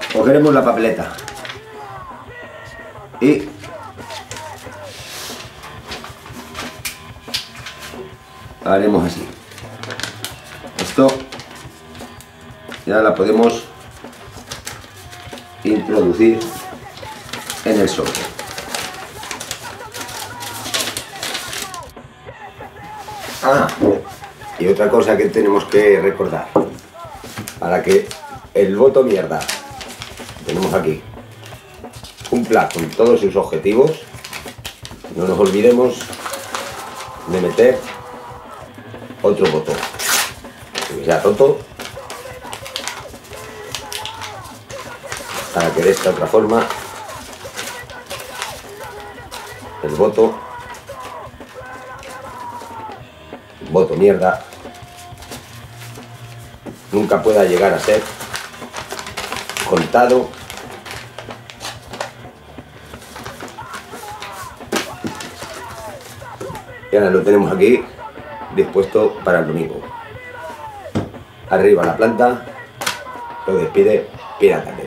Cogeremos la papeleta y haremos así. Esto ya la podemos introducir en el sobre. Y otra cosa que tenemos que recordar, para que el voto mierda, tenemos aquí, cumpla con todos sus objetivos, no nos olvidemos de meter otro botón, que sea roto, para que de esta otra forma el voto mierda nunca pueda llegar a ser contado y ahora lo tenemos aquí dispuesto para el domingo. Arriba la planta, lo despide Pirata.